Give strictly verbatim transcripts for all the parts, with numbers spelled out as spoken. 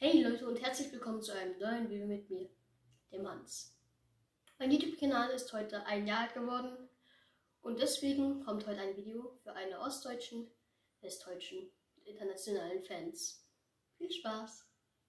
Hey Leute und herzlich willkommen zu einem neuen Video mit mir, dem Hans. Mein YouTube-Kanal ist heute ein Jahr geworden und deswegen kommt heute ein Video für alle ostdeutschen, westdeutschen und internationalen Fans. Viel Spaß!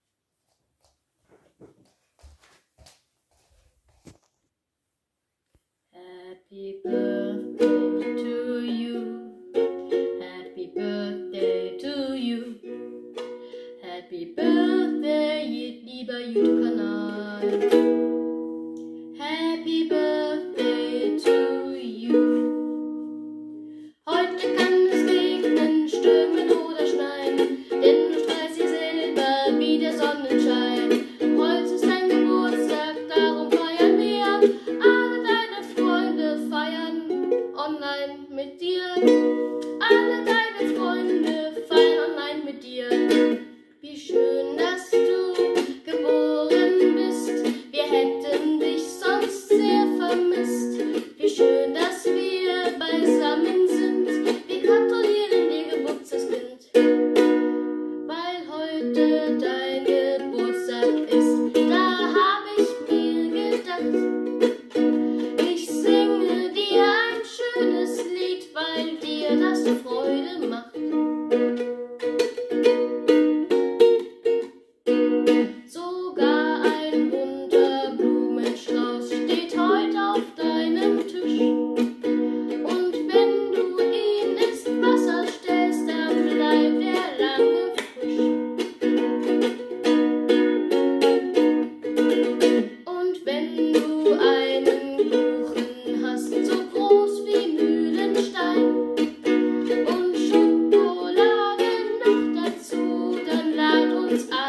Happy birthday to you. Happy birthday to you. Happy birthday, lieber YouTube-Kanal. Happy birthday to you. Heute kann es regnen, stürmen oder schneien, denn du strahlst dir selber wie der Sonnenschein. Heute ist dein Geburtstag, darum feiern wir. Alle deine Freunde feiern online mit dir. Alle deine Freunde feiern online mit dir. Wie schön, dass du geboren bist. Wir hätten dich sonst sehr vermisst. Wie schön, dass wir beisammen sind. Wir kontrollieren ihr Geburtstagskind. Weil heute dein Geburtstag ist, da habe ich mir gedacht, ich singe dir ein schönes Lied, weil dir das Freude macht. Sogar ein bunter Blumenstrauß steht heute auf deinem Tisch. Und wenn du ihn ins Wasser stellst, dann bleibt er lange frisch. Und wenn du einen Kuchen hast, so groß wie Mühlenstein, und Schokolade noch dazu, dann lad uns ein.